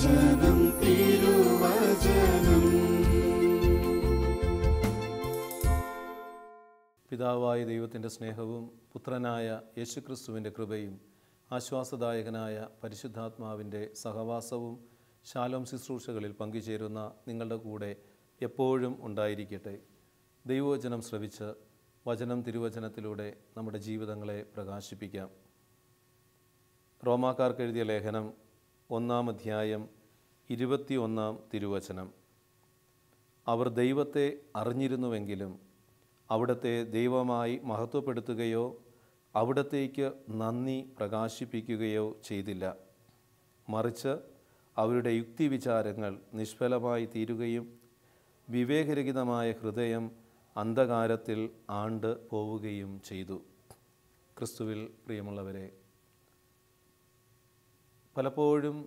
വചനം തിരുവചനം. പിതാവായ ദൈവത്തിൻ്റെ സ്നേഹവും പുത്രനായ യേശുക്രിസ്തുവിൻ്റെ കൃപയും ആശ്വാസദായകനായ പരിശുദ്ധാത്മാവിൻ്റെ സഹവാസവും ശാലോം ശുശ്രൂഷകളിൽ പങ്കുചേരുന്ന നിങ്ങളുടെ കൂടെ എപ്പോഴും ഉണ്ടായിരിക്കട്ടെ. ദൈവവചനം ശ്രവിച്ച് വചനം തിരുവചനത്തിലൂടെ നമ്മുടെ ജീവിതങ്ങളെ പ്രകാശിപ്പിക്കാം. റോമാക്കാർക്ക് എഴുതിയ ലേഖനം 1-ാം അധ്യായം 21-ാം തിരുവചനം. അവർ ദൈവത്തെ അറിഞ്ഞിരുന്നുവെങ്കിലും അവിടത്തെ ദൈവമായി മഹത്വപ്പെടുത്തുകയോ അവിടത്തേക്ക് നന്ദി പ്രകാശിപ്പിക്കുകയോ ചെയ്തില്ല. മറിച്ച് അവരുടെ യുക്തിവിചാരങ്ങൾ നിഷ്ഫലമായി തീരുകയും വിവേകരഹിതമായ ഹൃദയം അന്ധകാരത്തിൽ ആണ്ട് പോവുകയും ചെയ്തു. ക്രിസ്തുവിൽ പ്രിയമുള്ളവരെ, പലപ്പോഴും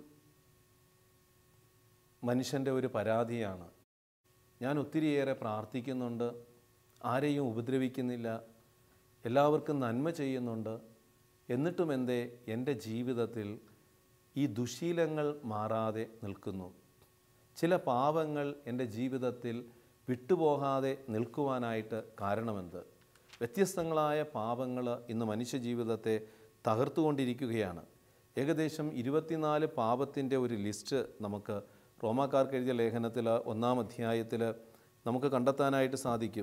മനുഷ്യൻ്റെ ഒരു പരാതിയാണ്, ഞാൻ ഒത്തിരിയേറെ പ്രാർത്ഥിക്കുന്നുണ്ട്, ആരെയും ഉപദ്രവിക്കുന്നില്ല, എല്ലാവർക്കും നന്മ ചെയ്യുന്നുണ്ട്, എന്നിട്ടും എന്തേ എൻ്റെ ജീവിതത്തിൽ ഈ ദുശീലങ്ങൾ മാറാതെ നിൽക്കുന്നു? ചില പാപങ്ങൾ എൻ്റെ ജീവിതത്തിൽ വിട്ടുപോകാതെ നിൽക്കുവാനായിട്ട് കാരണമെന്ത്? വ്യത്യസ്തങ്ങളായ പാപങ്ങൾ ഇന്ന് മനുഷ്യജീവിതത്തെ തകർത്തുകൊണ്ടിരിക്കുകയാണ്. ഏകദേശം 24 പാപത്തിൻ്റെ ഒരു ലിസ്റ്റ് നമുക്ക് റോമാക്കാർക്ക് എഴുതിയ ലേഖനത്തിൽ 1-ാം അധ്യായത്തിൽ നമുക്ക് കണ്ടെത്താനായിട്ട് സാധിക്കും.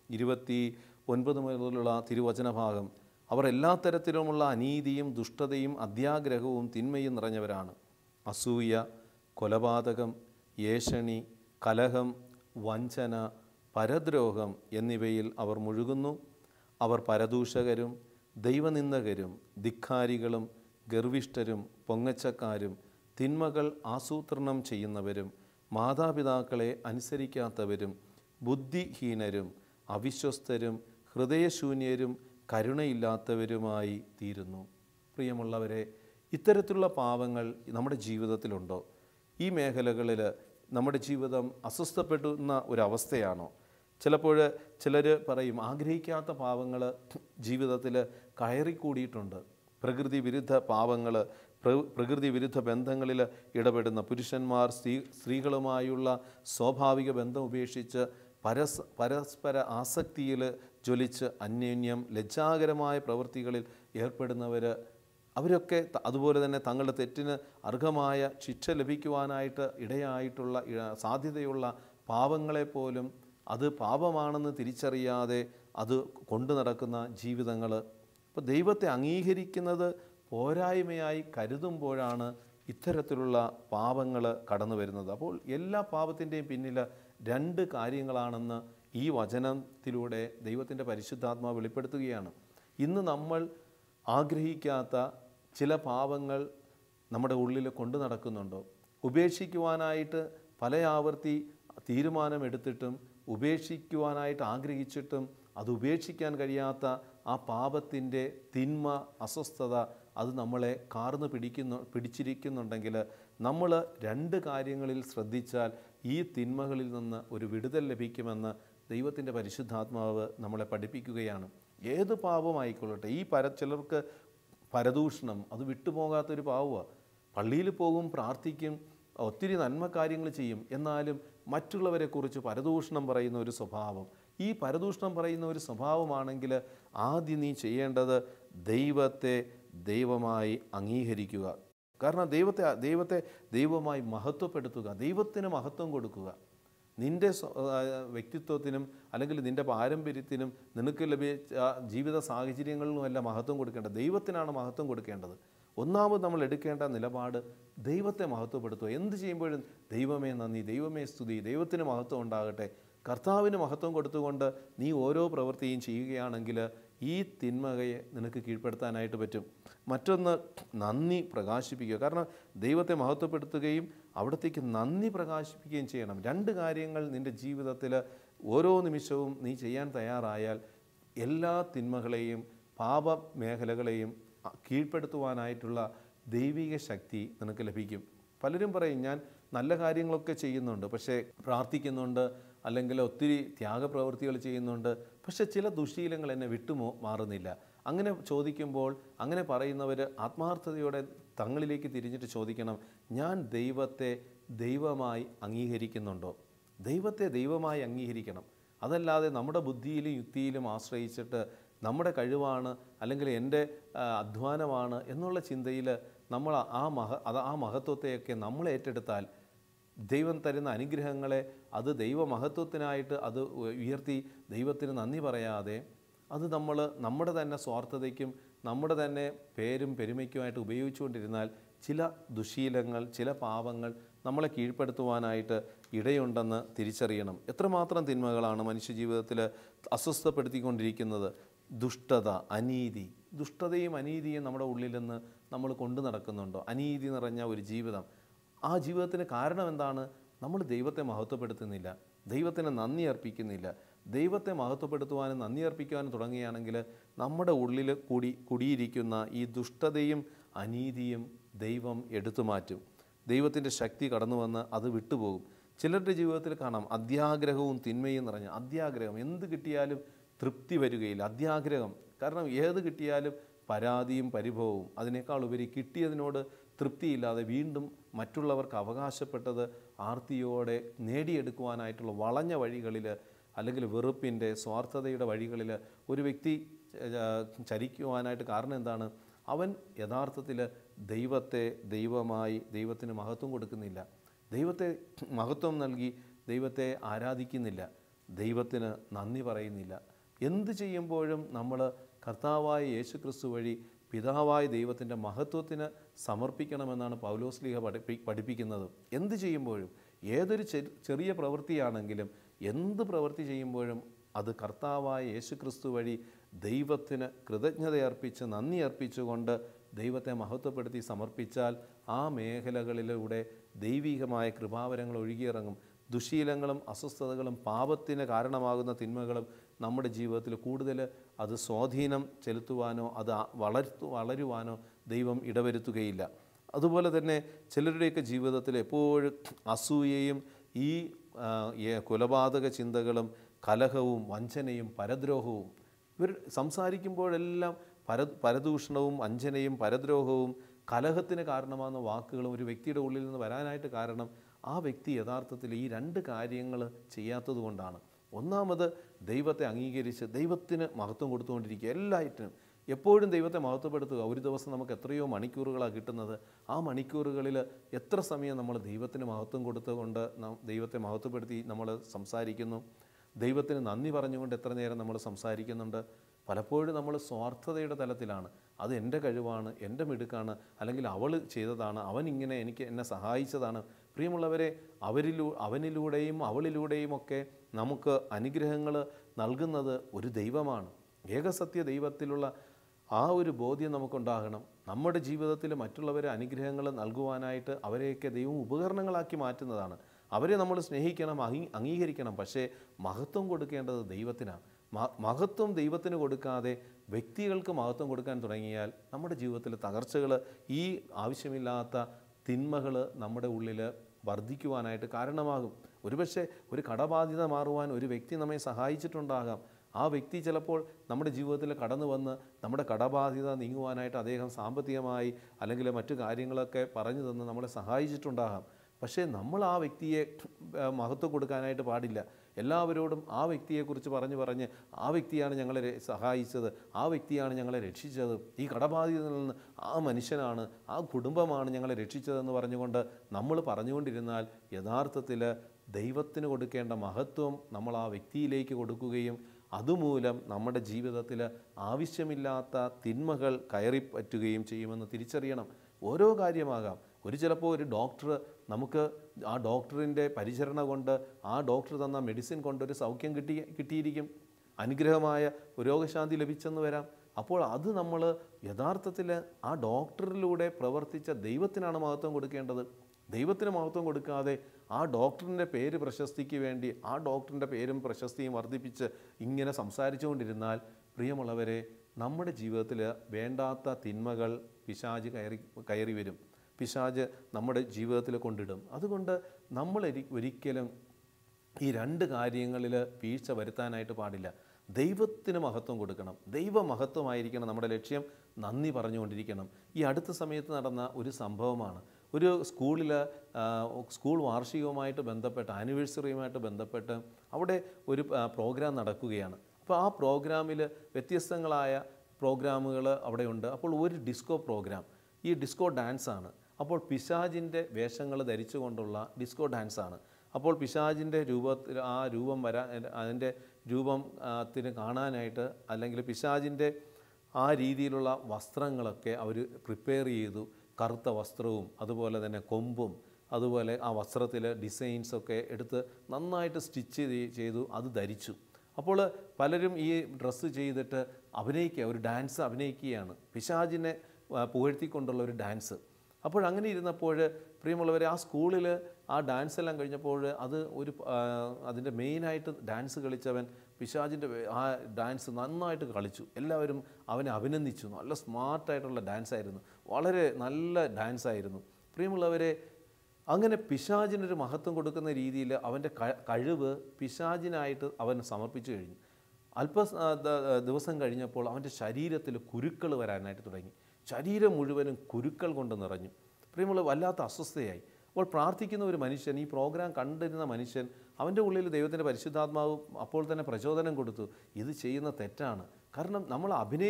29 മുതലുള്ള തിരുവചന ഭാഗം, അവർ എല്ലാ തരത്തിലുമുള്ള അനീതിയും ദുഷ്ടതയും അത്യാഗ്രഹവും തിന്മയും നിറഞ്ഞവരാണ്. അസൂയ, കൊലപാതകം, ഏഷണി, കലഹം, വഞ്ചന, പരദ്രോഹം എന്നിവയിൽ അവർ മുഴുകുന്നു. അവർ പരദൂഷകരും ദൈവനിന്ദകരും ധിക്കാരികളും ഗർവിഷ്ഠരും പൊങ്ങച്ചക്കാരും തിന്മകൾ ആസൂത്രണം ചെയ്യുന്നവരും മാതാപിതാക്കളെ അനുസരിക്കാത്തവരും ബുദ്ധിഹീനരും അവിശ്വസ്തരും ഹൃദയശൂന്യരും കരുണയില്ലാത്തവരുമായി തീരുന്നു. പ്രിയമുള്ളവരെ, ഇത്തരത്തിലുള്ള പാപങ്ങൾ നമ്മുടെ ജീവിതത്തിലുണ്ടോ? ഈ മേഖലകളിൽ നമ്മുടെ ജീവിതം അസ്വസ്ഥപ്പെടുന്ന ഒരവസ്ഥയാണോ? ചിലപ്പോൾ ചിലർ പറയും, ആഗ്രഹിക്കാത്ത പാപങ്ങൾ ജീവിതത്തിൽ കയറിക്കൂടിയിട്ടുണ്ട്. പ്രകൃതി വിരുദ്ധ പാപങ്ങൾ, പ്രകൃതി വിരുദ്ധ ബന്ധങ്ങളിൽ ഇടപെടുന്ന പുരുഷന്മാർ സ്ത്രീകളുമായുള്ള സ്വാഭാവിക ബന്ധം ഉപേക്ഷിച്ച് പരസ്പര ആസക്തിയിൽ ജ്വലിച്ച് അന്യോന്യം ലജ്ജാകരമായ പ്രവൃത്തികളിൽ ഏർപ്പെടുന്നവർ, അവരൊക്കെ അതുപോലെ തന്നെ തങ്ങളുടെ തെറ്റിന് അർഹമായ ശിക്ഷ ലഭിക്കുവാനായിട്ട് ഇടയായിട്ടുള്ള സാധ്യതയുള്ള പാപങ്ങളെപ്പോലും അത് പാപമാണെന്ന് തിരിച്ചറിയാതെ അത് കൊണ്ടു നടക്കുന്ന ജീവിതങ്ങൾ. അപ്പോൾ ദൈവത്തെ അംഗീകരിക്കുന്നത് പോരായ്മയായി കരുതുമ്പോഴാണ് ഇത്തരത്തിലുള്ള പാപങ്ങൾ കടന്നു വരുന്നത്. അപ്പോൾ എല്ലാ പാപത്തിൻ്റെയും പിന്നിൽ 2 കാര്യങ്ങളാണെന്ന് ഈ വചനത്തിലൂടെ ദൈവത്തിൻ്റെ പരിശുദ്ധാത്മാവ് വെളിപ്പെടുത്തുകയാണ്. ഇന്ന് നമ്മൾ ആഗ്രഹിക്കാത്ത ചില പാപങ്ങൾ നമ്മുടെ ഉള്ളിൽ കൊണ്ടു നടക്കുന്നുണ്ടോ? ഉപേക്ഷിക്കുവാനായിട്ട് പല ആവർത്തി തീരുമാനമെടുത്തിട്ടും ഉപേക്ഷിക്കുവാനായിട്ട് ആഗ്രഹിച്ചിട്ടും അത് ഉപേക്ഷിക്കാൻ കഴിയാത്ത ആ പാപത്തിൻ്റെ തിന്മ, അസ്വസ്ഥത അത് നമ്മളെ കാർന്ന് പിടിച്ചിരിക്കുന്നുണ്ടെങ്കിൽ നമ്മൾ 2 കാര്യങ്ങളിൽ ശ്രദ്ധിച്ചാൽ ഈ തിന്മകളിൽ നിന്ന് ഒരു വിടുതൽ ലഭിക്കുമെന്ന് ദൈവത്തിൻ്റെ പരിശുദ്ധാത്മാവ് നമ്മളെ പഠിപ്പിക്കുകയാണ്. ഏത് പാപമായിക്കൊള്ളട്ടെ, ഈ ചിലർക്ക് പരദൂഷണം അത് വിട്ടുപോകാത്തൊരു പാവമാണ്. പള്ളിയിൽ പോകും, പ്രാർത്ഥിക്കും, ഒത്തിരി നന്മ കാര്യങ്ങൾ ചെയ്യും, എന്നാലും മറ്റുള്ളവരെക്കുറിച്ച് പരദൂഷണം പറയുന്ന ഒരു സ്വഭാവം. ഈ പരദൂഷണം പറയുന്ന ഒരു സ്വഭാവമാണെങ്കിൽ ആദ്യം നീ ചെയ്യേണ്ടത് ദൈവത്തെ ദൈവമായി അംഗീകരിക്കുക. കാരണം ദൈവത്തെ ദൈവമായി മഹത്വപ്പെടുത്തുക, ദൈവത്തിന് മഹത്വം കൊടുക്കുക. നിൻ്റെ വ്യക്തിത്വത്തിനും അല്ലെങ്കിൽ നിൻ്റെ പാരമ്പര്യത്തിനും നിനക്ക് ലഭിച്ച ജീവിത സാഹചര്യങ്ങളിലുമല്ല മഹത്വം കൊടുക്കേണ്ടത്, ദൈവത്തിനാണ് മഹത്വം കൊടുക്കേണ്ടത്. ഒന്നാമത് നമ്മൾ എടുക്കേണ്ട നിലപാട് ദൈവത്തെ മഹത്വപ്പെടുത്തുക. എന്ത് ചെയ്യുമ്പോഴും ദൈവമേ നന്ദി, ദൈവമേ സ്തുതി, ദൈവത്തിന് മഹത്വം ഉണ്ടാകട്ടെ, കർത്താവിന് മഹത്വം കൊടുത്തുകൊണ്ട് നീ ഓരോ പ്രവൃത്തിയും ചെയ്യുകയാണെങ്കിൽ ഈ തിന്മയെ നിനക്ക് കീഴ്പ്പെടുത്താനായിട്ട് പറ്റും. മറ്റൊന്ന്, നന്ദി പ്രകാശിപ്പിക്കുക. കാരണം ദൈവത്തെ മഹത്വപ്പെടുത്തുകയും അവിടത്തേക്ക് നന്ദി പ്രകാശിപ്പിക്കുകയും ചെയ്യണം. 2 കാര്യങ്ങൾ നിൻ്റെ ജീവിതത്തിൽ ഓരോ നിമിഷവും നീ ചെയ്യാൻ തയ്യാറായാൽ എല്ലാ തിന്മകളെയും പാപ മേഖലകളെയും കീഴ്പ്പെടുത്തുവാനായിട്ടുള്ള ദൈവിക ശക്തി നിനക്ക് ലഭിക്കും. പലരും പറയും, ഞാൻ നല്ല കാര്യങ്ങളൊക്കെ ചെയ്യുന്നുണ്ട്, പക്ഷേ പ്രാർത്ഥിക്കുന്നുണ്ട്, അല്ലെങ്കിൽ ഒത്തിരി ത്യാഗപ്രവൃത്തികൾ ചെയ്യുന്നുണ്ട്, പക്ഷേ ചില ദുശീലങ്ങൾ എന്നെ മാറുന്നില്ല. അങ്ങനെ ചോദിക്കുമ്പോൾ അങ്ങനെ പറയുന്നവർ ആത്മാർത്ഥതയോടെ തങ്ങളിലേക്ക് തിരിഞ്ഞിട്ട് ചോദിക്കണം, ഞാൻ ദൈവത്തെ ദൈവമായി അംഗീകരിക്കുന്നുണ്ടോ? ദൈവത്തെ ദൈവമായി അംഗീകരിക്കണം. അതല്ലാതെ നമ്മുടെ ബുദ്ധിയിലും യുക്തിയിലും ആശ്രയിച്ചിട്ട് നമ്മുടെ കഴിവാണ് അല്ലെങ്കിൽ എൻ്റെ അധ്വാനമാണ് എന്നുള്ള ചിന്തയിൽ നമ്മൾ ആ മഹത്വത്തെയൊക്കെ നമ്മൾ ഏറ്റെടുത്താൽ ദൈവം തരുന്ന അനുഗ്രഹങ്ങളെ അത് ദൈവമഹത്വത്തിനായിട്ട് അത് ഉയർത്തി ദൈവത്തിന് നന്ദി പറയാതെ അത് നമ്മൾ നമ്മുടെ തന്നെ സ്വാർത്ഥതയ്ക്കും നമ്മുടെ തന്നെ പേരും പെരുമയ്ക്കുമായിട്ട് ഉപയോഗിച്ചുകൊണ്ടിരുന്നാൽ ചില ദുശീലങ്ങൾ, ചില പാപങ്ങൾ നമ്മളെ കീഴ്പ്പെടുത്തുവാനായിട്ട് ഇടയുണ്ടെന്ന് തിരിച്ചറിയണം. എത്രമാത്രം തിന്മകളാണ് മനുഷ്യജീവിതത്തിൽ അസ്വസ്ഥപ്പെടുത്തിക്കൊണ്ടിരിക്കുന്നത്. ദുഷ്ടത, അനീതി. ദുഷ്ടതയും അനീതിയും നമ്മുടെ ഉള്ളിൽ നിന്ന് നമ്മൾ കൊണ്ടു നടക്കുന്നുണ്ടോ? അനീതി നിറഞ്ഞ ഒരു ജീവിതം. ആ ജീവിതത്തിന് കാരണം എന്താണ്? നമ്മൾ ദൈവത്തെ മഹത്വപ്പെടുത്തുന്നില്ല, ദൈവത്തിന് നന്ദി അർപ്പിക്കുന്നില്ല. ദൈവത്തെ മഹത്വപ്പെടുത്തുവാനും നന്ദി അർപ്പിക്കുവാനും തുടങ്ങുകയാണെങ്കിൽ നമ്മുടെ ഉള്ളിൽ കുടിയിരിക്കുന്ന ഈ ദുഷ്ടതയും അനീതിയും ദൈവം എടുത്തു മാറ്റും. ദൈവത്തിൻ്റെ ശക്തി കടന്നു വന്ന് അത് വിട്ടുപോകും. ചിലരുടെ ജീവിതത്തിൽ കാണാം അത്യാഗ്രഹവും തിന്മയും നിറഞ്ഞ അത്യാഗ്രഹം. എന്ത് കിട്ടിയാലും തൃപ്തി വരികയില്ല. അത്യാഗ്രഹം. കാരണം ഏത് കിട്ടിയാലും പരാതിയും പരിഭവവും. അതിനേക്കാൾ ഉപരി കിട്ടിയതിനോട് തൃപ്തിയില്ലാതെ വീണ്ടും മറ്റുള്ളവർക്ക് അവകാശപ്പെട്ടത് ആർത്തിയോടെ നേടിയെടുക്കുവാനായിട്ടുള്ള വളഞ്ഞ വഴികളിൽ അല്ലെങ്കിൽ വെറുപ്പിൻ്റെ, സ്വാർത്ഥതയുടെ വഴികളിൽ ഒരു വ്യക്തി ചരിക്കുവാനായിട്ട് കാരണം എന്താണ്? അവൻ യഥാർത്ഥത്തിൽ ദൈവത്തെ ദൈവമായി ദൈവത്തിന് മഹത്വം കൊടുക്കുന്നില്ല, ദൈവത്തെ മഹത്വം നൽകി ദൈവത്തെ ആരാധിക്കുന്നില്ല, ദൈവത്തിന് നന്ദി പറയുന്നില്ല. എന്ത് ചെയ്യുമ്പോഴും നമ്മൾ കർത്താവായ യേശുക്രിസ്തു വഴി പിതാവായ ദൈവത്തിൻ്റെ മഹത്വത്തിന് സമർപ്പിക്കണമെന്നാണ് പൗലോസ്ലീഹ പഠിപ്പിക്കുന്നത്. എന്ത് ചെയ്യുമ്പോഴും, ഏതൊരു ചെറിയ പ്രവൃത്തിയാണെങ്കിലും, എന്ത് പ്രവൃത്തി ചെയ്യുമ്പോഴും അത് കർത്താവായ യേശുക്രിസ്തു വഴി ദൈവത്തിന് കൃതജ്ഞതയർപ്പിച്ച് നന്ദി അർപ്പിച്ചുകൊണ്ട് ദൈവത്തെ മഹത്വപ്പെടുത്തി സമർപ്പിച്ചാൽ ആ മേഖലകളിലൂടെ ദൈവികമായ കൃപാവരങ്ങൾ ഒഴുകിയിറങ്ങും. ദുശീലങ്ങളും അസ്വസ്ഥതകളും പാപത്തിന് കാരണമാകുന്ന തിന്മകളും നമ്മുടെ ജീവിതത്തിൽ കൂടുതൽ അത് സ്വാധീനം ചെലുത്തുവാനോ അത് വളരുവാനോ ദൈവം ഇടവരുത്തുകയില്ല. അതുപോലെ തന്നെ ചിലരുടെയൊക്കെ ജീവിതത്തിൽ എപ്പോഴും അസൂയയും ഈ കൊലപാതക ചിന്തകളും കലഹവും വഞ്ചനയും പരദ്രോഹവും. ഇവർ സംസാരിക്കുമ്പോഴെല്ലാം പരദൂഷണവും വഞ്ചനയും പരദ്രോഹവും കലഹത്തിന് കാരണമാകുന്ന വാക്കുകളും ഒരു വ്യക്തിയുടെ ഉള്ളിൽ നിന്ന് വരാനായിട്ട് കാരണം ആ വ്യക്തി യഥാർത്ഥത്തിൽ ഈ രണ്ട് കാര്യങ്ങൾ ചെയ്യാത്തത് കൊണ്ടാണ്. ഒന്നാമത് ദൈവത്തെ അംഗീകരിച്ച് ദൈവത്തിന് മഹത്വം കൊടുത്തുകൊണ്ടിരിക്കുക. എല്ലാറ്റിനും എപ്പോഴും ദൈവത്തെ മഹത്വപ്പെടുത്തുക. ഒരു ദിവസം നമുക്ക് എത്രയോ മണിക്കൂറുകളാണ് കിട്ടുന്നത്. ആ മണിക്കൂറുകളിൽ എത്ര സമയം നമ്മൾ ദൈവത്തിന് മഹത്വം കൊടുത്തുകൊണ്ട് ദൈവത്തെ മഹത്വപ്പെടുത്തി നമ്മൾ സംസാരിക്കുന്നു? ദൈവത്തിന് നന്ദി പറഞ്ഞുകൊണ്ട് എത്ര നേരം നമ്മൾ സംസാരിക്കുന്നുണ്ട്? പലപ്പോഴും നമ്മൾ സ്വാർത്ഥതയുടെ തലത്തിലാണ്. അത് എൻ്റെ കഴിവാണ്, എൻ്റെ മിടുക്കാണ്, അല്ലെങ്കിൽ അവൾ ചെയ്തതാണ്, അവൻ ഇങ്ങനെ എന്നെ സഹായിച്ചതാണ്. പ്രിയമുള്ളവരെ, അവനിലൂടെയും അവളിലൂടെയും ഒക്കെ നമുക്ക് അനുഗ്രഹങ്ങൾ നൽകുന്നത് ഒരു ദൈവമാണ്. ഏകസത്യ ദൈവത്തിലുള്ള ആ ഒരു ബോധ്യം നമുക്കുണ്ടാകണം. നമ്മുടെ ജീവിതത്തിൽ മറ്റുള്ളവരെ അനുഗ്രഹങ്ങൾ നൽകുവാനായിട്ട് അവരെയൊക്കെ ദൈവം ഉപകരണങ്ങളാക്കി മാറ്റുന്നതാണ്. അവരെ നമ്മൾ സ്നേഹിക്കണം, അംഗീകരിക്കണം. പക്ഷേ മഹത്വം കൊടുക്കേണ്ടത് ദൈവത്തിനാണ്. മഹത്വം ദൈവത്തിന് കൊടുക്കാതെ വ്യക്തികൾക്ക് മഹത്വം കൊടുക്കാൻ തുടങ്ങിയാൽ നമ്മുടെ ജീവിതത്തിൽ തകർച്ചകൾ, ഈ ആവശ്യമില്ലാത്ത തിന്മകൾ നമ്മുടെ ഉള്ളിൽ വർദ്ധിക്കുവാനായിട്ട് കാരണമാകും. ഒരുപക്ഷെ ഒരു കടബാധ്യത മാറുവാൻ ഒരു വ്യക്തി നമ്മെ സഹായിച്ചിട്ടുണ്ടാകാം. ആ വ്യക്തി ചിലപ്പോൾ നമ്മുടെ ജീവിതത്തിൽ കടന്നു വന്ന് നമ്മുടെ കടബാധ്യത നീങ്ങുവാനായിട്ട് അദ്ദേഹം സാമ്പത്തികമായി അല്ലെങ്കിൽ മറ്റു കാര്യങ്ങളൊക്കെ പറഞ്ഞു തന്ന് നമ്മളെ സഹായിച്ചിട്ടുണ്ടാകാം. പക്ഷേ നമ്മൾ ആ വ്യക്തിയെ മഹത്വം കൊടുക്കാനായിട്ട് പാടില്ല. എല്ലാവരോടും ആ വ്യക്തിയെക്കുറിച്ച് പറഞ്ഞ് ആ വ്യക്തിയാണ് ഞങ്ങളെ സഹായിച്ചത്, ആ വ്യക്തിയാണ് ഞങ്ങളെ രക്ഷിച്ചത്, ഈ കടബാധ്യതയിൽ നിന്ന് ആ മനുഷ്യനാണ്, ആ കുടുംബമാണ് ഞങ്ങളെ രക്ഷിച്ചതെന്ന് പറഞ്ഞുകൊണ്ട് നമ്മൾ പറഞ്ഞുകൊണ്ടിരുന്നാൽ യഥാർത്ഥത്തിൽ ദൈവത്തിന് കൊടുക്കേണ്ട മഹത്വം നമ്മൾ ആ വ്യക്തിയിലേക്ക് കൊടുക്കുകയും അതുമൂലം നമ്മുടെ ജീവിതത്തിൽ ആവശ്യമില്ലാത്ത തിന്മകൾ കയറിപ്പറ്റുകയും ചെയ്യുമെന്ന് തിരിച്ചറിയണം. ഓരോ കാര്യമാകാം. ചിലപ്പോൾ ഒരു ഡോക്ടർ നമുക്ക് ആ ഡോക്ടറിൻ്റെ പരിചരണ കൊണ്ട്, ആ ഡോക്ടർ തന്ന മെഡിസിൻ കൊണ്ടൊരു സൗഖ്യം കിട്ടിയിരിക്കും, അനുഗ്രഹമായ രോഗശാന്തി ലഭിച്ചെന്ന് വരാം. അപ്പോൾ അത് നമ്മൾ യഥാർത്ഥത്തിൽ ആ ഡോക്ടറിലൂടെ പ്രവർത്തിച്ച ദൈവത്തിനാണ് മഹത്വം കൊടുക്കേണ്ടത്. ദൈവത്തിന് മഹത്വം കൊടുക്കാതെ ആ ഡോക്ടറിൻ്റെ പേര് പ്രശസ്തിക്ക് വേണ്ടി ആ ഡോക്ടറിൻ്റെ പേരും പ്രശസ്തിയും വർദ്ധിപ്പിച്ച് ഇങ്ങനെ സംസാരിച്ചുകൊണ്ടിരുന്നാൽ പ്രിയമുള്ളവരെ, നമ്മുടെ ജീവിതത്തിൽ വേണ്ടാത്ത തിന്മകൾ പിശാച് കയറി വരും. പിശാച് നമ്മുടെ ജീവിതത്തിൽ കൊണ്ടിടും. അതുകൊണ്ട് നമ്മൾ ഒരിക്കലും ഈ രണ്ട് കാര്യങ്ങളിൽ വീഴ്ച വരുത്താനായിട്ട് പാടില്ല. ദൈവത്തിന് മഹത്വം കൊടുക്കണം, ദൈവമഹത്വമായിരിക്കണം നമ്മുടെ ലക്ഷ്യം, നന്ദി പറഞ്ഞുകൊണ്ടിരിക്കണം. ഈ അടുത്ത സമയത്ത് നടന്ന ഒരു സംഭവമാണ്. ഒരു സ്കൂളിൽ സ്കൂൾ വാർഷികവുമായിട്ട് ബന്ധപ്പെട്ട്, ആനിവേഴ്സറിയുമായിട്ട് ബന്ധപ്പെട്ട് അവിടെ ഒരു പ്രോഗ്രാം നടക്കുകയാണ്. അപ്പോൾ ആ പ്രോഗ്രാമിൽ വ്യത്യസ്തങ്ങളായ പ്രോഗ്രാമുകൾ അവിടെയുണ്ട്. അപ്പോൾ ഒരു ഡിസ്കോ പ്രോഗ്രാം, ഈ ഡിസ്കോ ഡാൻസാണ്. അപ്പോൾ പിശാചിൻ്റെ വേഷങ്ങൾ ധരിച്ചുകൊണ്ടുള്ള ഡിസ്കോ ഡാൻസാണ്. അപ്പോൾ പിശാചിൻ്റെ രൂപത്തിൽ ആ രൂപം അതിൻ്റെ രൂപത്തിന് കാണാനായിട്ട്, അല്ലെങ്കിൽ പിശാചിൻ്റെ ആ രീതിയിലുള്ള വസ്ത്രങ്ങളൊക്കെ അവർ പ്രിപ്പയർ ചെയ്തു. കറുത്ത വസ്ത്രവും അതുപോലെ തന്നെ കൊമ്പും, അതുപോലെ ആ വസ്ത്രത്തിൽ ഡിസൈൻസൊക്കെ എടുത്ത് നന്നായിട്ട് സ്റ്റിച്ച് ചെയ്തു അത് ധരിച്ചു. അപ്പോൾ പലരും ഈ ഡ്രസ്സ് ചെയ്തിട്ട് ഒരു ഡാൻസ് അഭിനയിക്കുകയാണ്, പിശാചിനെ പുകഴ്ത്തിക്കൊണ്ടുള്ള ഒരു ഡാൻസ്. അപ്പോഴങ്ങനെ ഇരുന്നപ്പോൾ പ്രിയമുള്ളവരെ, ആ സ്കൂളിൽ ആ ഡാൻസ് എല്ലാം കഴിഞ്ഞപ്പോൾ അതിൻ്റെ മെയിനായിട്ട് ഡാൻസ് കളിച്ചവൻ പിശാചിൻ്റെ ആ ഡാൻസ് നന്നായിട്ട് കളിച്ചു. എല്ലാവരും അവനെ അഭിനന്ദിച്ചു. നല്ല സ്മാർട്ടായിട്ടുള്ള ഡാൻസായിരുന്നു, വളരെ നല്ല ഡാൻസായിരുന്നു. പ്രിയമുള്ളവരെ, അങ്ങനെ പിശാചിനൊരു മഹത്വം കൊടുക്കുന്ന രീതിയിൽ അവൻ്റെ കഴിവ് പിശാചിനായിട്ട് അവൻ സമർപ്പിച്ചു കഴിഞ്ഞു. ദിവസം കഴിഞ്ഞപ്പോൾ അവൻ്റെ ശരീരത്തിൽ കുരുക്കൾ വരാനായിട്ട് തുടങ്ങി. ശരീരം മുഴുവനും കുരുക്കൾ കൊണ്ട് നിറഞ്ഞു. പ്രിയമുള്ള വല്ലാത്ത അസ്വസ്ഥയായി. അപ്പോൾ പ്രാർത്ഥിക്കുന്ന ഒരു മനുഷ്യൻ, ഈ പ്രോഗ്രാം കണ്ടിരുന്ന മനുഷ്യൻ, അവൻ്റെ ഉള്ളിൽ ദൈവത്തിൻ്റെ പരിശുദ്ധാത്മാവ് അപ്പോൾ തന്നെ പ്രചോദനം കൊടുത്തു, ഇത് ചെയ്യുന്ന തെറ്റാണ്. കാരണം നമ്മൾ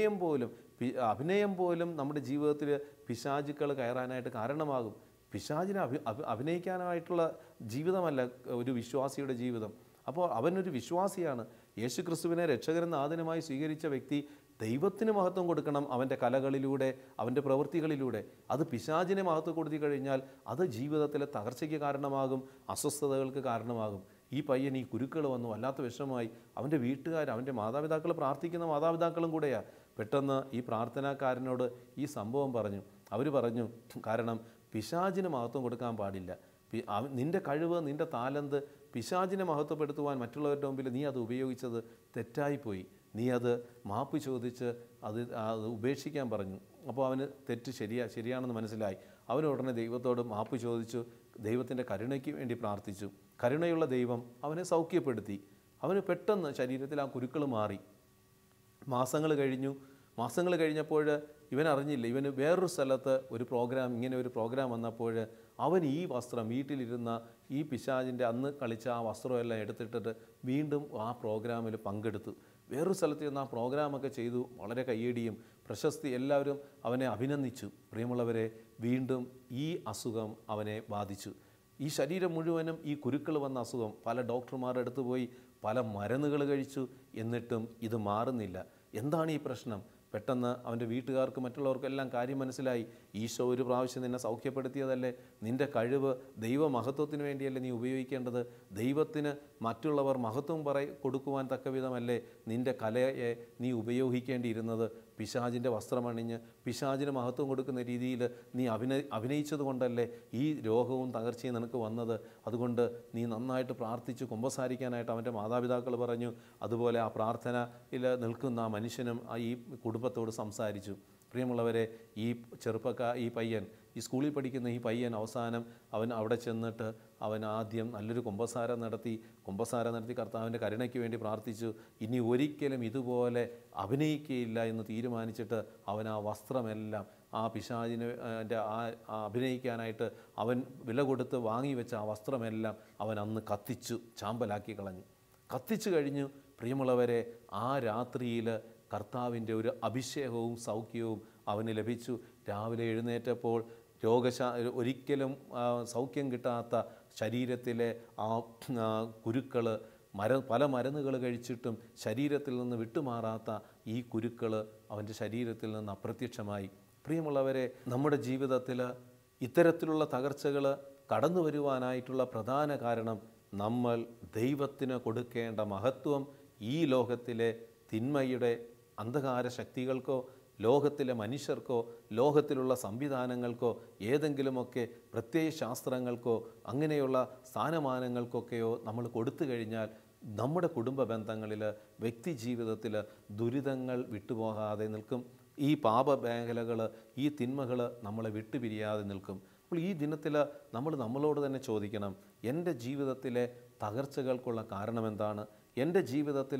അഭിനയം പോലും നമ്മുടെ ജീവിതത്തിൽ പിശാചുക്കൾ കയറാനായിട്ട് കാരണമാകും. പിശാചിനെ അഭിനയിക്കാനായിട്ടുള്ള ജീവിതമല്ല ഒരു വിശ്വാസിയുടെ ജീവിതം. അപ്പോൾ അവനൊരു വിശ്വാസിയാണ്. യേശു ക്രിസ്തുവിനെ രക്ഷകരെന്ന ആദിനമായി സ്വീകരിച്ച വ്യക്തി ദൈവത്തിന് മഹത്വം കൊടുക്കണം. അവൻ്റെ കലകളിലൂടെ, അവൻ്റെ പ്രവൃത്തികളിലൂടെ. അത് പിശാചിനെ മഹത്വം കൊടുത്തു കഴിഞ്ഞാൽ അത് ജീവിതത്തിലെ തകർച്ചയ്ക്ക് കാരണമാകും, അസ്വസ്ഥതകൾക്ക് കാരണമാകും. ഈ പയ്യൻ ഈ കുരുക്കൾ വന്നു, വല്ലാത്ത വിഷമമായി. അവൻ്റെ വീട്ടുകാർ, അവൻ്റെ മാതാപിതാക്കൾ, പ്രാർത്ഥിക്കുന്ന മാതാപിതാക്കളും കൂടെയാണ്. പെട്ടെന്ന് ഈ പ്രാർത്ഥനാക്കാരനോട് ഈ സംഭവം പറഞ്ഞു. അവർ പറഞ്ഞു, കാരണം പിശാചിന് മഹത്വം കൊടുക്കാൻ പാടില്ല. നിൻ്റെ കഴിവ്, നിൻ്റെ താലന്ത് പിശാചിനെ മഹത്വപ്പെടുത്തുവാൻ മറ്റുള്ളവരുടെ മുമ്പിൽ നീ അത് ഉപയോഗിച്ചത് തെറ്റായിപ്പോയി. നീ അത് മാപ്പ് ചോദിച്ച് അത് ഉപേക്ഷിക്കാൻ പറഞ്ഞു. അപ്പോൾ അവന് തെറ്റ് ശരിയാണെന്ന് മനസ്സിലായി. അവൻ ഉടനെ ദൈവത്തോട് മാപ്പ് ചോദിച്ചു, ദൈവത്തിൻ്റെ കരുണയ്ക്ക് വേണ്ടി പ്രാർത്ഥിച്ചു. കരുണയുള്ള ദൈവം അവനെ സൗഖ്യപ്പെടുത്തി. അവന് പെട്ടെന്ന് ശരീരത്തിൽ ആ കുരുക്കൾ മാറി. മാസങ്ങൾ കഴിഞ്ഞപ്പോൾ ഇവൻ അറിഞ്ഞില്ല, ഇവന് വേറൊരു സ്ഥലത്ത് ഇങ്ങനെ ഒരു പ്രോഗ്രാം വന്നപ്പോൾ അവൻ ഈ വസ്ത്രം, വീട്ടിലിരുന്ന ഈ പിശാചിൻ്റെ അന്ന് കളിച്ച ആ വസ്ത്രമെല്ലാം എടുത്തിട്ടിട്ട് വീണ്ടും ആ പ്രോഗ്രാമിൽ പങ്കെടുത്തു. വേറൊരു സ്ഥലത്ത് ചെന്ന് ആ പ്രോഗ്രാമൊക്കെ ചെയ്തു. വളരെ കയ്യടിയും പ്രശസ്തി, എല്ലാവരും അവനെ അഭിനന്ദിച്ചു. പ്രിയമുള്ളവരെ, വീണ്ടും ഈ അസുഖം അവനെ ബാധിച്ചു. ഈ ശരീരം മുഴുവനും ഈ കുരുക്കൾ വന്ന അസുഖം. പല ഡോക്ടർമാരുടെ അടുത്ത് പോയി പല മരുന്നുകൾ കഴിച്ചു, എന്നിട്ടും ഇത് മാറുന്നില്ല. എന്താണ് ഈ പ്രശ്നം? പെട്ടെന്ന് അവൻ്റെ വീട്ടുകാർക്ക്, മറ്റുള്ളവർക്കും എല്ലാം കാര്യം മനസ്സിലായി. ഈശോ ഒരു പ്രാവശ്യം നിന്നെ സൗഖ്യപ്പെടുത്തിയതല്ലേ, നിൻ്റെ കഴിവ് ദൈവമഹത്വത്തിന് വേണ്ടിയല്ലേ നീ ഉപയോഗിക്കേണ്ടത്? ദൈവത്തിന് മറ്റുള്ളവർ മഹത്വം കൊടുക്കുവാൻ തക്കവിധമല്ലേ നിൻ്റെ കലയെ നീ ഉപയോഗിക്കേണ്ടിയിരുന്നത്? പിശാചിൻ്റെ വസ്ത്രമണിഞ്ഞ് പിശാചിന് മഹത്വം കൊടുക്കുന്ന രീതിയിൽ നീ അഭിനയിച്ചത് കൊണ്ടല്ലേ ഈ രോഗവും തകർച്ചയും നിനക്ക് വന്നത്. അതുകൊണ്ട് നീ നന്നായിട്ട് പ്രാർത്ഥിച്ച് കുമ്പസാരിക്കാനായിട്ട് അവൻ്റെ മാതാപിതാക്കൾ പറഞ്ഞു. അതുപോലെ ആ പ്രാർത്ഥനയിൽ നിൽക്കുന്ന ആ മനുഷ്യനും ഈ കുടുംബത്തോട് സംസാരിച്ചു. പ്രിയമുള്ളവരെ, ഈ പയ്യൻ, ഈ സ്കൂളിൽ പഠിക്കുന്ന ഈ പയ്യൻ അവസാനം അവൻ അവിടെ ചെന്നിട്ട് അവൻ ആദ്യം നല്ലൊരു കുമ്പസാരം നടത്തി കർത്താവിൻ്റെ കരുണയ്ക്ക് വേണ്ടി പ്രാർത്ഥിച്ചു. ഇനി ഒരിക്കലും ഇതുപോലെ അഭിനയിക്കുകയില്ല എന്ന് തീരുമാനിച്ചിട്ട് അവൻ ആ വസ്ത്രമെല്ലാം, ആ പിശാചിനെ അഭിനയിക്കാനായിട്ട് അവൻ വില കൊടുത്ത് വാങ്ങിവെച്ച ആ വസ്ത്രമെല്ലാം അവൻ അന്ന് കത്തിച്ചു, ചാമ്പലാക്കി കളഞ്ഞു. കത്തിച്ചു കഴിഞ്ഞു. പ്രിയമുള്ളവരെ, ആ രാത്രിയിൽ കർത്താവിൻ്റെ ഒരു അഭിഷേകവും സൗഖ്യവും അവന് ലഭിച്ചു. രാവിലെ എഴുന്നേറ്റപ്പോൾ ഒരിക്കലും സൗഖ്യം കിട്ടാത്ത ശരീരത്തിലെ ആ കുരുക്കൾ, പല മരുന്നുകൾ കഴിച്ചിട്ടും ശരീരത്തിൽ നിന്ന് വിട്ടുമാറാത്ത ഈ കുരുക്കൾ അവൻ്റെ ശരീരത്തിൽ നിന്ന് അപ്രത്യക്ഷമായി. പ്രിയമുള്ളവരെ, നമ്മുടെ ജീവിതത്തിൽ ഇത്തരത്തിലുള്ള തകർച്ചകൾ കടന്നു വരുവാനായിട്ടുള്ള പ്രധാന കാരണം നമ്മൾ ദൈവത്തിന് കൊടുക്കേണ്ട മഹത്വം ഈ ലോകത്തിലെ തിന്മയുടെ അന്ധകാര ശക്തികൾക്കോ, ലോകത്തിലെ മനുഷ്യർക്കോ, ലോകത്തിലുള്ള സംവിധാനങ്ങൾക്കോ, ഏതെങ്കിലുമൊക്കെ പ്രത്യയശാസ്ത്രങ്ങൾക്കോ അങ്ങനെയുള്ള സ്ഥാനമാനങ്ങൾക്കൊക്കെയോ നമ്മൾ കൊടുത്തു കഴിഞ്ഞാൽ നമ്മുടെ കുടുംബ ബന്ധങ്ങളിൽ, വ്യക്തി ജീവിതത്തിൽ ദുരിതങ്ങൾ വിട്ടുപോകാതെ നിൽക്കും. ഈ പാപമേഖലകൾ, ഈ തിന്മകൾ നമ്മളെ വിട്ടുപിരിയാതെ നിൽക്കും. അപ്പോൾ ഈ ദിനത്തിൽ നമ്മളോട് തന്നെ ചോദിക്കണം, എൻ്റെ ജീവിതത്തിലെ തകർച്ചകൾക്കുള്ള കാരണമെന്താണ്? എൻ്റെ ജീവിതത്തിൽ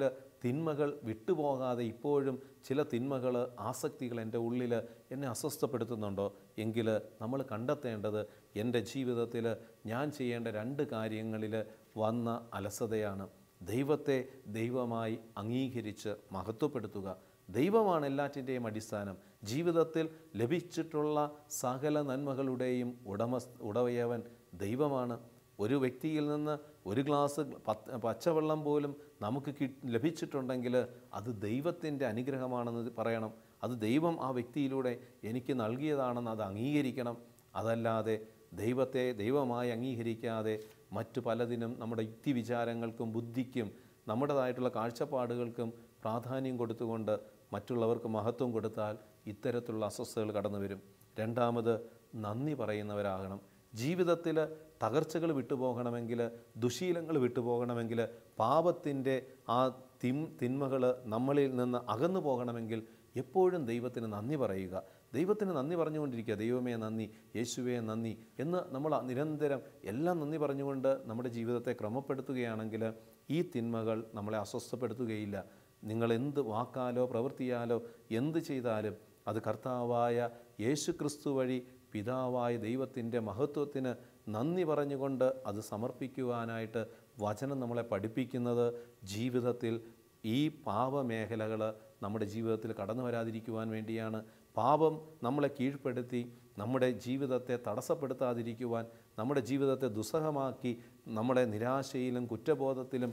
തിന്മകൾ വിട്ടുപോകാതെ ഇപ്പോഴും ചില തിന്മകൾ, ആസക്തികൾ എൻ്റെ ഉള്ളിൽ എന്നെ അസ്വസ്ഥപ്പെടുത്തുന്നുണ്ടോ എങ്കിൽ നമ്മൾ കണ്ടെത്തേണ്ടത് എൻ്റെ ജീവിതത്തിൽ ഞാൻ ചെയ്യേണ്ട 2 കാര്യങ്ങളിൽ വന്ന അലസതയാണ്. ദൈവത്തെ ദൈവമായി അംഗീകരിച്ച് മഹത്വപ്പെടുത്തുക. ദൈവമാണ് എല്ലാറ്റിൻ്റെയും അടിസ്ഥാനം. ജീവിതത്തിൽ ലഭിച്ചിട്ടുള്ള സകല നന്മകളുടെയും ഉടയവൻ ദൈവമാണ്. ഒരു വ്യക്തിയിൽ നിന്ന് ഒരു ഗ്ലാസ് പച്ചവെള്ളം പോലും നമുക്ക് ലഭിച്ചിട്ടുണ്ടെങ്കിൽ അത് ദൈവത്തിൻ്റെ അനുഗ്രഹമാണെന്ന് പറയണം. അത് ദൈവം ആ വ്യക്തിയിലൂടെ എനിക്ക് നൽകിയതാണെന്ന് അത് അംഗീകരിക്കണം. അതല്ലാതെ ദൈവത്തെ ദൈവമായി അംഗീകരിക്കാതെ മറ്റു പലതിനും നമ്മുടെ യുക്തിവിചാരങ്ങൾക്കും ബുദ്ധിക്കും നമ്മുടേതായിട്ടുള്ള കാഴ്ചപ്പാടുകൾക്കും പ്രാധാന്യം കൊടുത്തുകൊണ്ട് മറ്റുള്ളവർക്ക് മഹത്വം കൊടുത്താൽ ഇത്തരത്തിലുള്ള അസ്വസ്ഥതകൾ കടന്നു വരും. രണ്ടാമത്, നന്ദി പറയുന്നവരാകണം. ജീവിതത്തിൽ തകർച്ചകൾ വിട്ടുപോകണമെങ്കിൽ, ദുശീലങ്ങൾ വിട്ടുപോകണമെങ്കിൽ, പാപത്തിൻ്റെ ആ തിന്മകൾ നമ്മളിൽ നിന്ന് അകന്നു പോകണമെങ്കിൽ എപ്പോഴും ദൈവത്തിന് നന്ദി പറയുക. ദൈവത്തിന് നന്ദി പറഞ്ഞുകൊണ്ടിരിക്കുക. ദൈവമേ നന്ദി, യേശുവേ നന്ദി എന്ന് നമ്മൾ നിരന്തരം എല്ലാം നന്ദി പറഞ്ഞുകൊണ്ട് നമ്മുടെ ജീവിതത്തെ ക്രമപ്പെടുത്തുകയാണെങ്കിൽ ഈ തിന്മകൾ നമ്മളെ അസ്വസ്ഥപ്പെടുത്തുകയില്ല. നിങ്ങൾ എന്ത് വാക്കാലോ പ്രവൃത്തിയാലോ എന്ത് ചെയ്താലും അത് കർത്താവായ യേശു ക്രിസ്തു വഴി പിതാവായ ദൈവത്തിൻ്റെ മഹത്വത്തിന് നന്ദി പറഞ്ഞുകൊണ്ട് അത് സമർപ്പിക്കുവാനായിട്ട് വചനം നമ്മളെ പഠിപ്പിക്കുന്നത് ജീവിതത്തിൽ ഈ പാപമേഖലകൾ നമ്മുടെ ജീവിതത്തിൽ കടന്നു വരാതിരിക്കുവാൻ വേണ്ടിയാണ്. പാപം നമ്മളെ കീഴ്പ്പെടുത്തി നമ്മുടെ ജീവിതത്തെ തടസ്സപ്പെടുത്താതിരിക്കുവാൻ, നമ്മുടെ ജീവിതത്തെ ദുസ്സഹമാക്കി നമ്മുടെ നിരാശയിലും കുറ്റബോധത്തിലും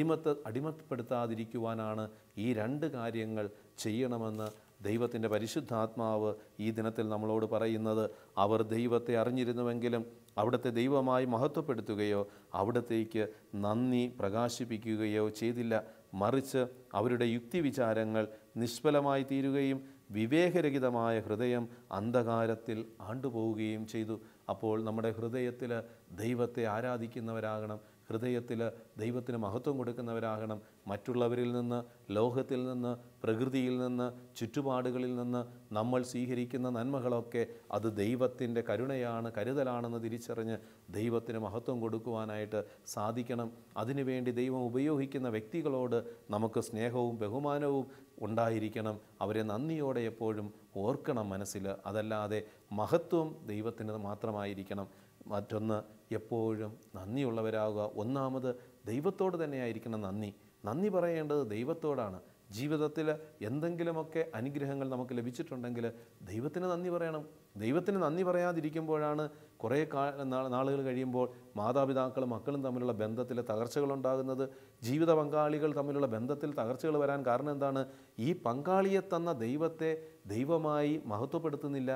അടിമപ്പെടുത്താതിരിക്കുവാനാണ് ഈ 2 കാര്യങ്ങൾ ചെയ്യണമെന്ന് ദൈവത്തിൻ്റെ പരിശുദ്ധാത്മാവ് ഈ ദിനത്തിൽ നമ്മളോട് പറയുന്നത്. അവർ ദൈവത്തെ അറിഞ്ഞിരുന്നുവെങ്കിലും അവിടുത്തെ ദൈവമായി മഹത്വപ്പെടുത്തുകയോ അവിടത്തേക്ക് നന്ദി പ്രകാശിപ്പിക്കുകയോ ചെയ്തില്ല. മറിച്ച് അവരുടെ യുക്തിവിചാരങ്ങൾ നിഷ്ഫലമായി തീരുകയും വിവേകരഹിതമായ ഹൃദയം അന്ധകാരത്തിൽ ആണ്ടുപോവുകയും ചെയ്തു. അപ്പോൾ നമ്മുടെ ഹൃദയത്തിൽ ദൈവത്തെ ആരാധിക്കുന്നവരാകണം. ഹൃദയത്തിൽ ദൈവത്തിന് മഹത്വം കൊടുക്കുന്നവരാകണം. മറ്റുള്ളവരിൽ നിന്ന്, ലോകത്തിൽ നിന്ന്, പ്രകൃതിയിൽ നിന്ന്, ചുറ്റുപാടുകളിൽ നിന്ന് നമ്മൾ സ്വീകരിക്കുന്ന നന്മകളൊക്കെ അത് ദൈവത്തിൻ്റെ കരുണയാണ്, കരുതലാണെന്ന് തിരിച്ചറിഞ്ഞ് ദൈവത്തിന് മഹത്വം കൊടുക്കുവാനായിട്ട് സാധിക്കണം. അതിനുവേണ്ടി ദൈവം ഉപയോഗിക്കുന്ന വ്യക്തികളോട് നമുക്ക് സ്നേഹവും ബഹുമാനവും ഉണ്ടായിരിക്കണം. അവരെ നന്ദിയോടെ എപ്പോഴും ഓർക്കണം മനസ്സിൽ. അതല്ലാതെ മഹത്വം ദൈവത്തിന് മാത്രമായിരിക്കണം. മറ്റൊന്ന്, എപ്പോഴും നന്ദിയുള്ളവരാകുക. ഒന്നാമത് ദൈവത്തോട് തന്നെയായിരിക്കണം നന്ദി. നന്ദി പറയേണ്ടത് ദൈവത്തോടാണ്. ജീവിതത്തിൽ എന്തെങ്കിലുമൊക്കെ അനുഗ്രഹങ്ങൾ നമുക്ക് ലഭിച്ചിട്ടുണ്ടെങ്കിൽ ദൈവത്തിന് നന്ദി പറയണം. ദൈവത്തിന് നന്ദി പറയാതിരിക്കുമ്പോഴാണ് കുറേ നാളുകൾ കഴിയുമ്പോൾ മാതാപിതാക്കളും മക്കളും തമ്മിലുള്ള ബന്ധത്തിൽ തകർച്ചകളുണ്ടാകുന്നത്. ജീവിത പങ്കാളികൾ തമ്മിലുള്ള ബന്ധത്തിൽ തകർച്ചകൾ വരാൻ കാരണം എന്താണ്? ഈ പങ്കാളിയെ തന്ന ദൈവത്തെ ദൈവമായി മഹത്വപ്പെടുത്തുന്നില്ല.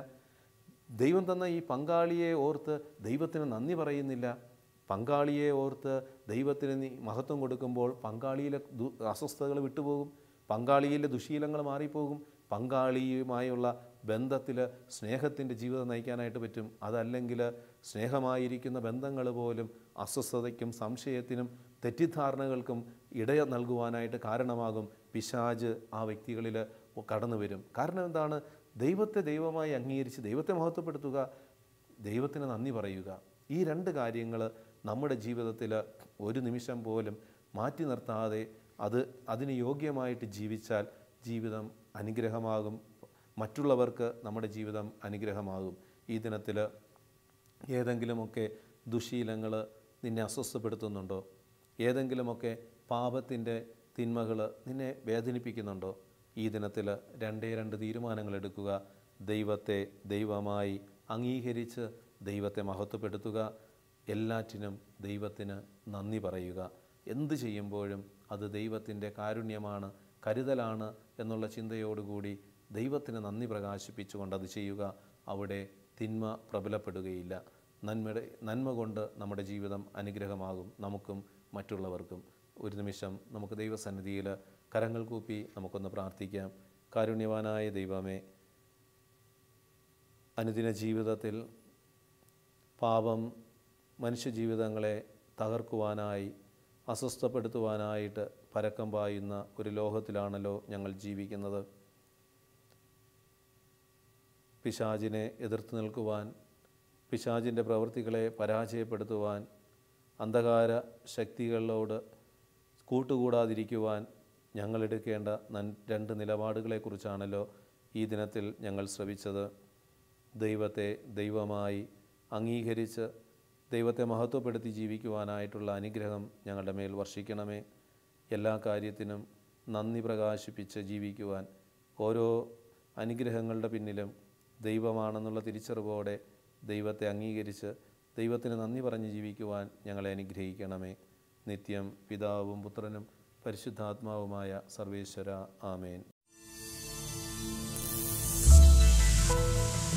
ദൈവം തന്ന ഈ പങ്കാളിയെ ഓർത്ത് ദൈവത്തിന് നന്ദി പറയുന്നില്ല. പങ്കാളിയെ ഓർത്ത് ദൈവത്തിന് മഹത്വം കൊടുക്കുമ്പോൾ പങ്കാളിയിലെ അസ്വസ്ഥതകൾ വിട്ടുപോകും, പങ്കാളിയിലെ ദുശീലങ്ങൾ മാറിപ്പോകും, പങ്കാളിയുമായുള്ള ബന്ധത്തിൽ സ്നേഹത്തിൻ്റെ ജീവിതം നയിക്കാനായിട്ട് പറ്റും. അതല്ലെങ്കിൽ സ്നേഹമായിരിക്കുന്ന ബന്ധങ്ങൾ പോലും അസ്വസ്ഥതയ്ക്കും സംശയത്തിനും തെറ്റിദ്ധാരണകൾക്കും ഇട നൽകുവാനായിട്ട് കാരണമാകും. പിശാച് ആ വ്യക്തികളിൽ കടന്നു വരും. കാരണം എന്താണ്? ദൈവത്തെ ദൈവമായി അംഗീകരിച്ച് ദൈവത്തെ മഹത്വപ്പെടുത്തുക, ദൈവത്തിന് നന്ദി പറയുക. ഈ 2 കാര്യങ്ങൾ നമ്മുടെ ജീവിതത്തിൽ ഒരു നിമിഷം പോലും മാറ്റി നിർത്താതെ അതിന് യോഗ്യമായിട്ട് ജീവിച്ചാൽ ജീവിതം അനുഗ്രഹമാകും. മറ്റുള്ളവർക്ക് നമ്മുടെ ജീവിതം അനുഗ്രഹമാകും. ഈ ദിനത്തിൽ ഏതെങ്കിലുമൊക്കെ ദുശീലങ്ങൾ നിന്നെ അസ്വസ്ഥപ്പെടുത്തുന്നുണ്ടോ? ഏതെങ്കിലുമൊക്കെ പാപത്തിൻ്റെ തിന്മകൾ നിന്നെ വേദനിപ്പിക്കുന്നുണ്ടോ? ഈ ദിനത്തിൽ 2 തീരുമാനങ്ങൾ എടുക്കുക. ദൈവത്തെ ദൈവമായി അംഗീകരിച്ച് ദൈവത്തെ മഹത്വപ്പെടുത്തുക. എല്ലാറ്റിനും ദൈവത്തിന് നന്ദി പറയുക. എന്ത് ചെയ്യുമ്പോഴും അത് ദൈവത്തിൻ്റെ കാരുണ്യമാണ്, കരുതലാണ് എന്നുള്ള ചിന്തയോടുകൂടി ദൈവത്തിന് നന്ദി പ്രകാശിപ്പിച്ചുകൊണ്ട് അത് ചെയ്യുക. അവിടെ തിന്മ പ്രബലപ്പെടുകയില്ല. നന്മ കൊണ്ട് നമ്മുടെ ജീവിതം അനുഗ്രഹമാകും, നമുക്കും മറ്റുള്ളവർക്കും. ഒരു നിമിഷം നമുക്ക് ദൈവസന്നിധിയിൽ കരങ്ങൾ കൂപ്പി നമുക്കൊന്ന് പ്രാർത്ഥിക്കാം. കാരുണ്യവാനായ ദൈവമേ, അനുദിന ജീവിതത്തിൽ പാപം മനുഷ്യജീവിതങ്ങളെ തകർക്കുവാനായി, അസ്വസ്ഥപ്പെടുത്തുവാനായിട്ട് പരക്കം പായുന്ന ഒരു ലോകത്തിലാണല്ലോ ഞങ്ങൾ ജീവിക്കുന്നത്. പിശാചിനെ എതിർത്ത് നിൽക്കുവാൻ, പിശാചിൻ്റെ പ്രവൃത്തികളെ പരാജയപ്പെടുത്തുവാൻ, അന്ധകാര ശക്തികളോട് കൂട്ടുകൂടാതിരിക്കുവാൻ ഞങ്ങളെടുക്കേണ്ട 2 നിലപാടുകളെക്കുറിച്ചാണല്ലോ ഈ ദിനത്തിൽ ഞങ്ങൾ ശ്രവിച്ചത്. ദൈവത്തെ ദൈവമായി അംഗീകരിച്ച് ദൈവത്തെ മഹത്വപ്പെടുത്തി ജീവിക്കുവാനായിട്ടുള്ള അനുഗ്രഹം ഞങ്ങളുടെ മേൽ വർഷിക്കണമേ. എല്ലാ കാര്യത്തിനും നന്ദി പ്രകാശിപ്പിച്ച് ജീവിക്കുവാൻ, ഓരോ അനുഗ്രഹങ്ങളുടെ പിന്നിലും ദൈവമാണെന്നുള്ള തിരിച്ചറിവോടെ ദൈവത്തെ അംഗീകരിച്ച് ദൈവത്തിന് നന്ദി പറഞ്ഞ് ജീവിക്കുവാൻ ഞങ്ങളെ അനുഗ്രഹിക്കണമേ. നിത്യം പിതാവും പുത്രനും പരിശുദ്ധാത്മാവുമായ സർവേശ്വര. ആമേൻ.